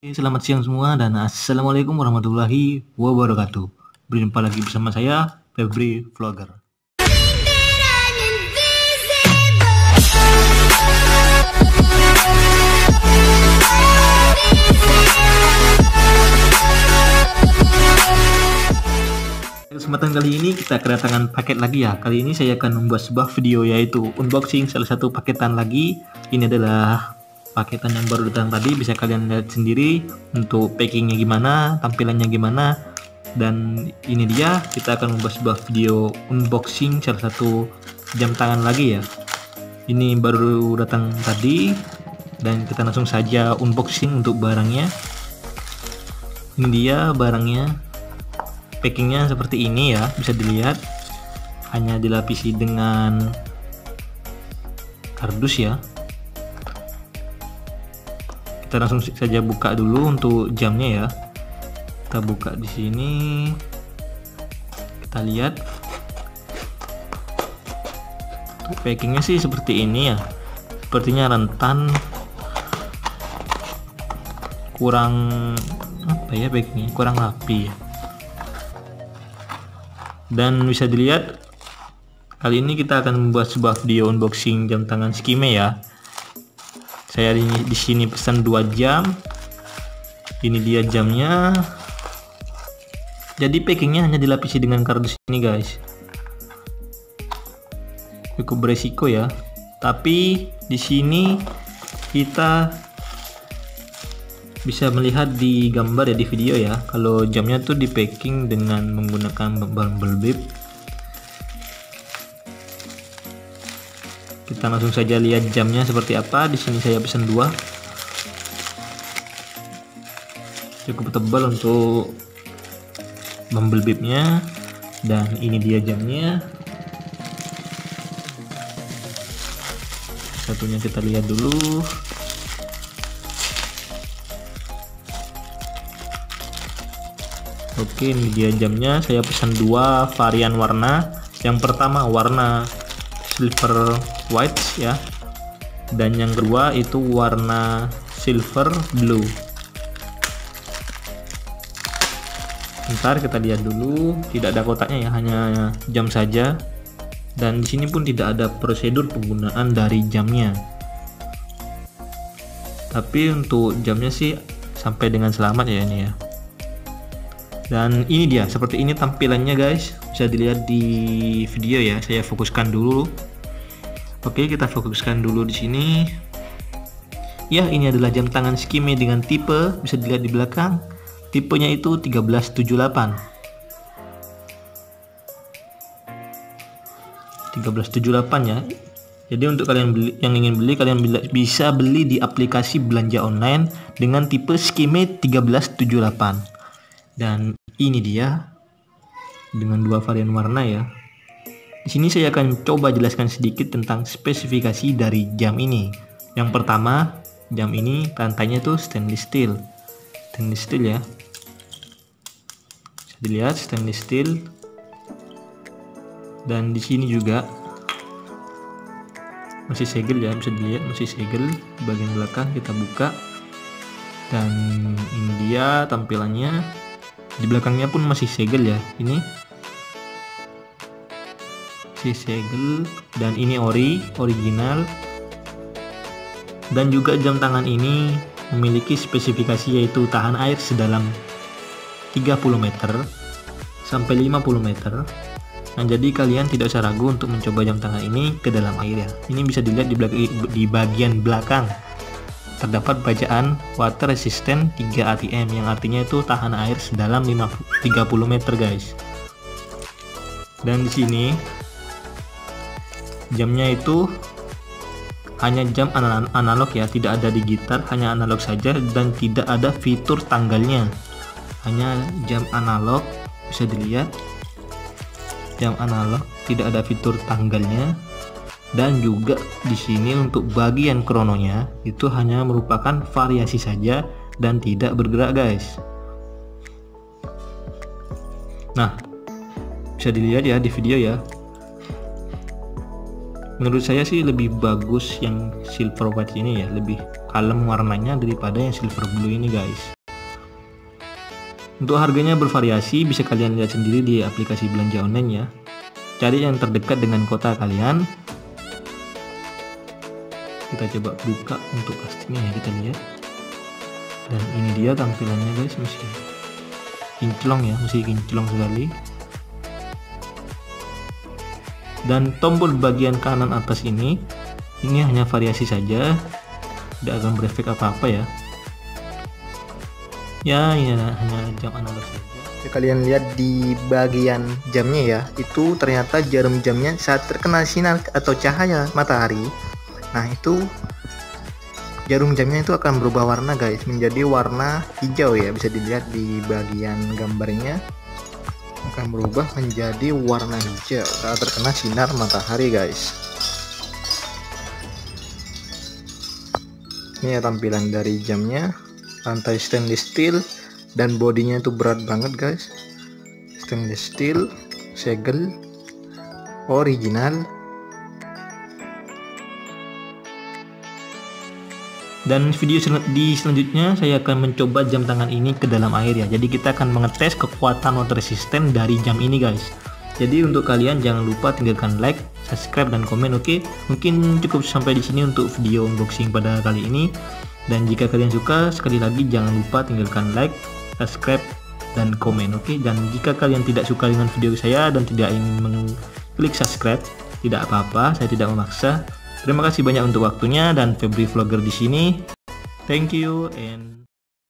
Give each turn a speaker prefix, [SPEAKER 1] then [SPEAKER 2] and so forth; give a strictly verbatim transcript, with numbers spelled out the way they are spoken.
[SPEAKER 1] Selamat siang semua dan assalamualaikum warahmatullahi wabarakatuh. Berjumpa lagi bersama saya Febri Vlogger. Kesempatan kali ini kita kedatangan paket lagi ya. Kali ini saya akan membuat sebuah video yaitu unboxing salah satu paketan lagi. Ini adalah paketan yang baru datang tadi, bisa kalian lihat sendiri untuk packingnya gimana, tampilannya gimana. Dan ini dia, kita akan membuat sebuah video unboxing salah satu jam tangan lagi ya. Ini baru datang tadi dan kita langsung saja unboxing untuk barangnya. Ini dia barangnya, packingnya seperti ini ya, bisa dilihat hanya dilapisi dengan kardus ya. Kita langsung saja buka dulu untuk jamnya ya. Kita buka di sini, kita lihat untuk packingnya sih seperti ini ya, sepertinya rentan, kurang apa ya, packingnya kurang rapi ya. Dan bisa dilihat kali ini kita akan membuat sebuah video unboxing jam tangan Skime ya. Saya di, di sini pesan dua jam. Ini dia jamnya. Jadi packingnya hanya dilapisi dengan kardus ini guys. Cukup beresiko ya. Tapi di sini kita bisa melihat di gambar ya, di video ya, kalau jamnya tuh di packing dengan menggunakan bumblebee. Kita langsung saja lihat jamnya seperti apa. Di sini saya pesan dua. Cukup tebal untuk bumblebee-nya. Dan ini dia jamnya. Satunya kita lihat dulu. Oke, ini dia jamnya. Saya pesan dua varian warna. Yang pertama warna silver white ya, dan yang kedua itu warna silver blue. Ntar kita lihat dulu, tidak ada kotaknya ya, hanya jam saja. Dan di sini pun tidak ada prosedur penggunaan dari jamnya. Tapi untuk jamnya sih sampai dengan selamat ya ini ya. Dan ini dia, seperti ini tampilannya guys, bisa dilihat di video ya. Saya fokuskan dulu. Oke, kita fokuskan dulu di sini. Ya, ini adalah jam tangan Skime dengan tipe, bisa dilihat di belakang. Tipenya itu tiga belas tujuh puluh delapan. tiga belas tujuh puluh delapan ya. Jadi untuk kalian beli, yang ingin beli, kalian bisa beli di aplikasi belanja online dengan tipe Skime tiga belas tujuh puluh delapan. Dan ini dia dengan dua varian warna ya. Di sini saya akan coba jelaskan sedikit tentang spesifikasi dari jam ini. Yang pertama, jam ini rantainya tuh stainless steel. Stainless steel ya. Bisa dilihat stainless steel. Dan di sini juga masih segel ya, bisa dilihat masih segel. Bagian belakang kita buka. Dan ini dia tampilannya. Di belakangnya pun masih segel ya. Ini segel, dan ini ori original. Dan juga jam tangan ini memiliki spesifikasi yaitu tahan air sedalam tiga puluh meter sampai lima puluh meter. Nah, jadi kalian tidak usah ragu untuk mencoba jam tangan ini ke dalam air ya. Ini bisa dilihat di, belakang, di bagian belakang terdapat bacaan water resistant tiga A T M, yang artinya itu tahan air sedalam tiga puluh meter guys. Dan di sini jamnya itu hanya jam analog ya, tidak ada digital, hanya analog saja, dan tidak ada fitur tanggalnya. Hanya jam analog, bisa dilihat jam analog, tidak ada fitur tanggalnya. Dan juga di sini untuk bagian krononya itu hanya merupakan variasi saja dan tidak bergerak guys. Nah, bisa dilihat ya di video ya. Menurut saya sih lebih bagus yang silver white ini ya, lebih kalem warnanya daripada yang silver blue ini guys. Untuk harganya bervariasi, bisa kalian lihat sendiri di aplikasi belanja online ya. Cari yang terdekat dengan kota kalian. Kita coba buka untuk plastiknya ya, kita lihat. Dan ini dia tampilannya guys, masih kinclong ya, masih kinclong sekali. Dan tombol bagian kanan atas ini, ini hanya variasi saja, tidak akan berefek apa-apa ya. Ya, ini hanya jam analog saja.
[SPEAKER 2] Kalian lihat di bagian jamnya ya, itu ternyata jarum jamnya saat terkena sinar atau cahaya matahari, nah itu jarum jamnya itu akan berubah warna guys, menjadi warna hijau ya, bisa dilihat di bagian gambarnya akan berubah menjadi warna hijau saat terkena sinar matahari guys. Ini ya tampilan dari jamnya, lantai stainless steel dan bodinya itu berat banget guys, stainless steel, segel original.
[SPEAKER 1] Dan video sel di selanjutnya saya akan mencoba jam tangan ini ke dalam air ya. Jadi kita akan mengetes kekuatan water resistant dari jam ini guys. Jadi untuk kalian jangan lupa tinggalkan like, subscribe dan komen, oke? Mungkin cukup sampai di sini untuk video unboxing pada kali ini. Dan jika kalian suka, sekali lagi jangan lupa tinggalkan like, subscribe dan komen, oke? Dan jika kalian tidak suka dengan video saya dan tidak ingin mengklik subscribe, tidak apa-apa, saya tidak memaksa. Terima kasih banyak untuk waktunya, dan Febri Vlogger di sini. Thank you and